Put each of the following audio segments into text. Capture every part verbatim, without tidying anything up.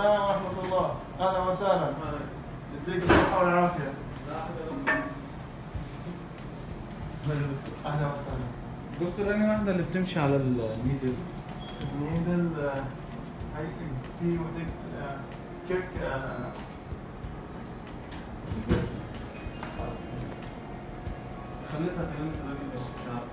السلام ورحمة الله، أهلا وسهلا. يديك الصحة والعافية. أهلا وسهلا. دكتور أنا واحدة اللي بتمشي على النيدل. النيدل هي في ودك تشيك خليتها كلمة الراجل بس مش عارف.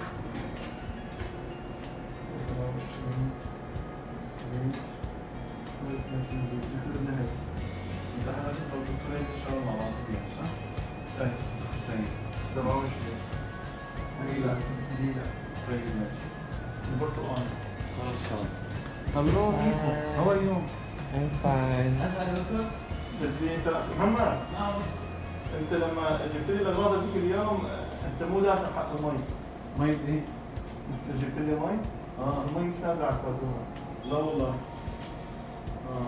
انت حضرتك والدكتورين تشتغلوا مع بعض فيها صح؟ ايه. طيب. سبعة وعشرين. جميلة. جميلة. طيب ماشي. البرتقال. خلاص خلاص. Hello, Nico. How are you? I'm fine. أسعد دكتور؟ تديني سلام. محمد. نعم. أنت لما جبت لي الأغراض هذيك اليوم أنت مو دافع حق المي. مية إيه؟ أنت جبت لي مي؟ آه. المي مش نازل على الفاتورة. لا والله. آه.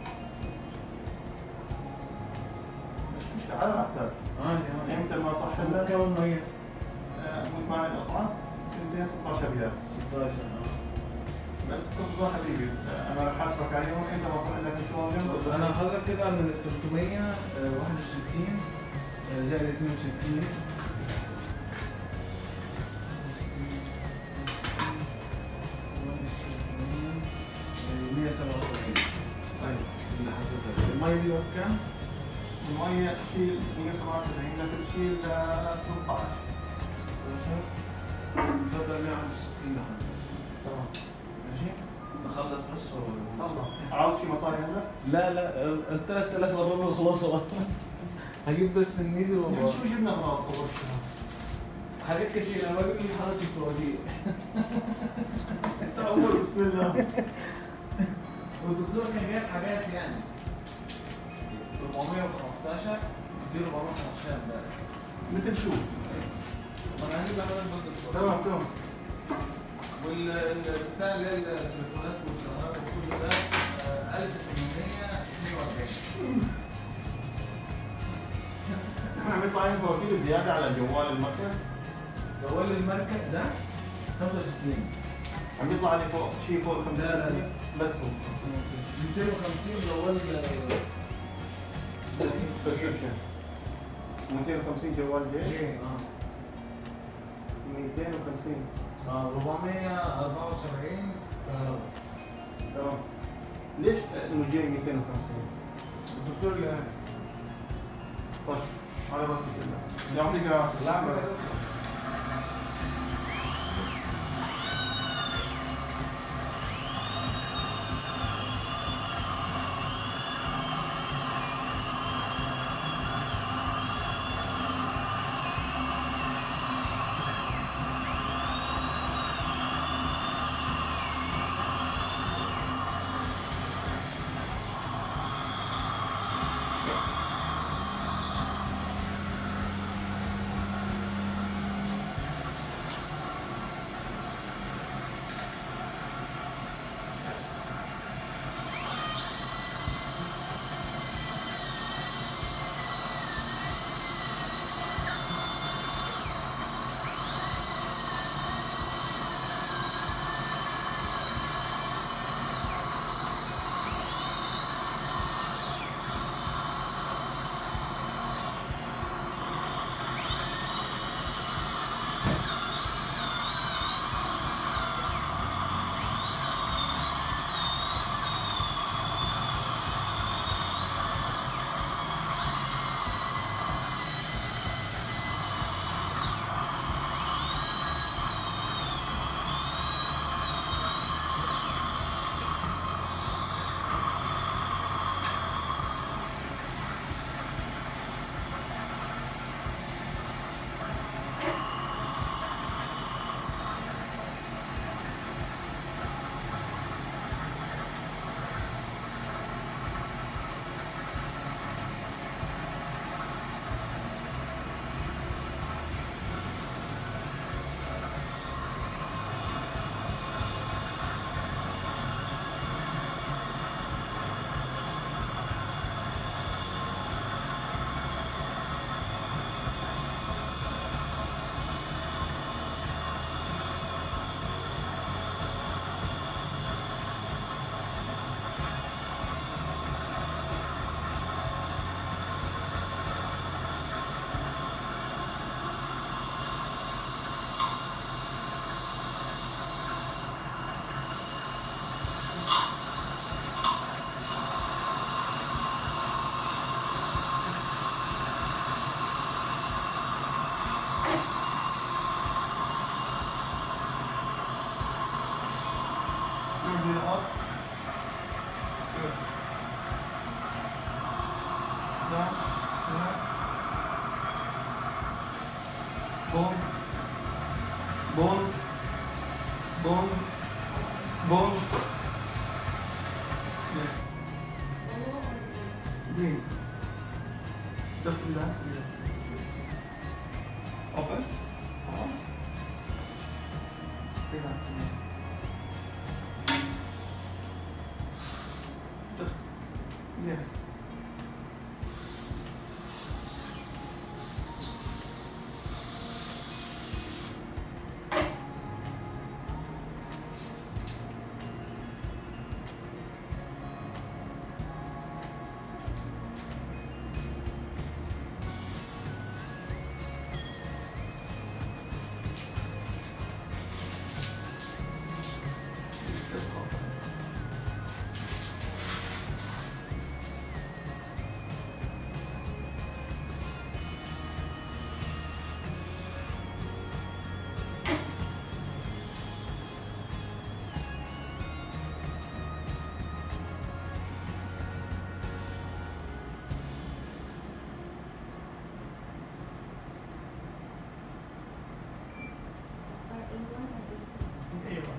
مش مشكلة على الأحداث. عادي عادي. أنت ما صح لك. كم مية؟ مو ثمانية الأطعام. اثنين ستة عشر ريال. ستة عشر آه. بس تفضل حبيبي انا راح احاسبك عليهم انت ما صح لك شو موجود. انا حضرتك كده من ثلاثمية وواحد وستين زائد اثنين وستين مية وسبعة وسبعين. طيب اللي حضرتك المية دي وقت كام؟ المية تشيل مية وسبعة وسبعين لكن تشيل ستة عشر. ستة عشر. تفضل مية وواحد وستين لحضرتك. تمام. ماشي؟ نخلص بس و خلص. عاوز شي مصاري هلا؟ لا لا ال ثلاثة آلاف قربوا يخلصوا. هجيب بس النيدل و يعني شو جبنا اغراض اول شهر؟ حاجات كتير انا بجيب لي حضرتك فوازير. هسه اول بسم الله. والدكتور كان جايب حاجات يعني أربعمية وخمستاشر مئتين أربعمية وخمستاشر امبارح. مثل شو؟ ما انا هجيب لحضرتك برضه. تمام تمام. والبتاع اللي هي التليفونات والكهرباء وكل ده ألف وثمانمية واثنين وأربعين. احنا عم يطلع لنا فواتير زيادة على جوال المركز؟ جوال الماركة ده خمسة وستين. عم يطلع لي فوق شيء فوق خمسة وستين؟ لا لا بس هو مئتين وخمسين جوال برسكريبشن. مئتين وخمسين جوال جي؟ جي اه مئتين وخمسين. اه أربعمية وأربعة وسبعين كهرباء. تمام. ليش انه جاي مئتين وخمسين؟ الدكتور اللي قال. طيب على بركة الله. يعطيك العافية. لا zero up. Good. Down. Down. Boom. Boom. Boom. Boom. Yes. Green. Just relax. Relax. Open. On. Relax. Just. Yes. A one.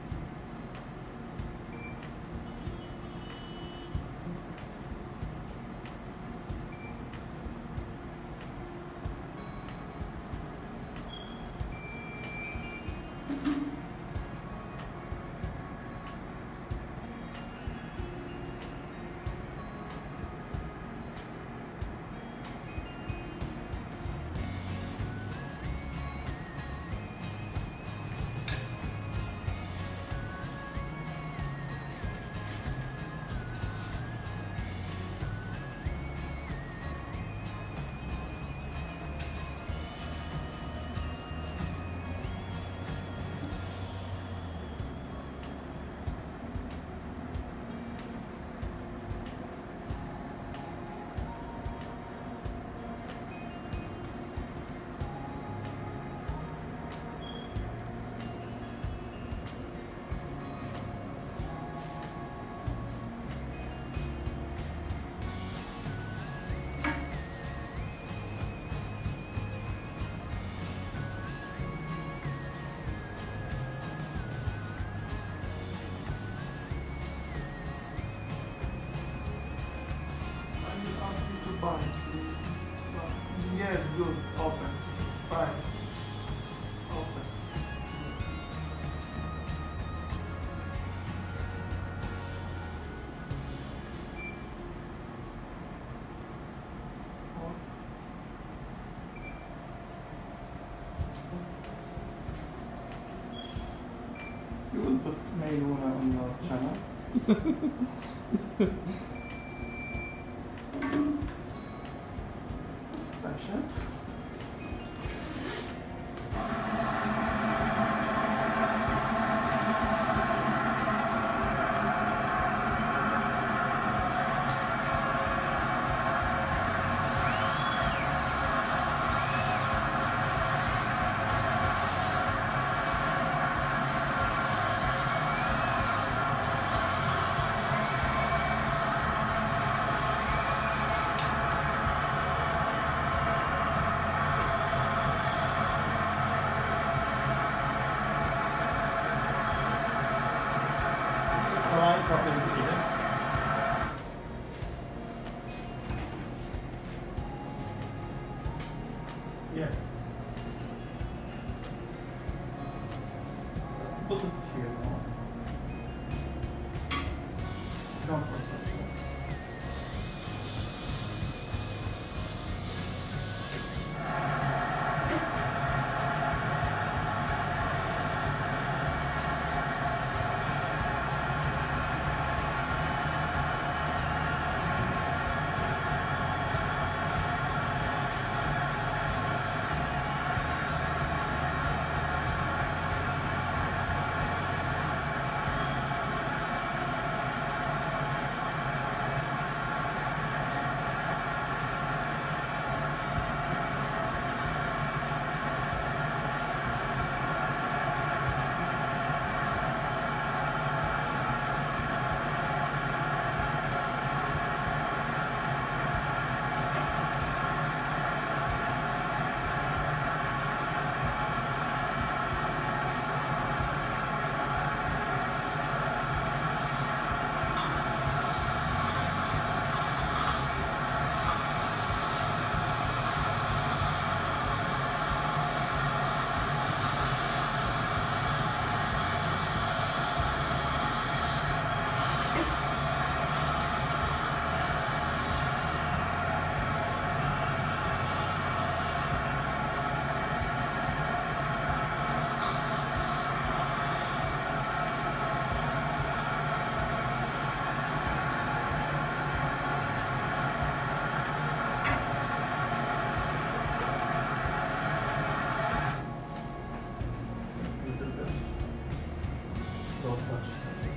Five. Yes, good. Open. Five. Open. Four. You will put Mayluna on your channel. Fashion. Slide properly here. Yes. Put it here now. Don't force it. توصلش.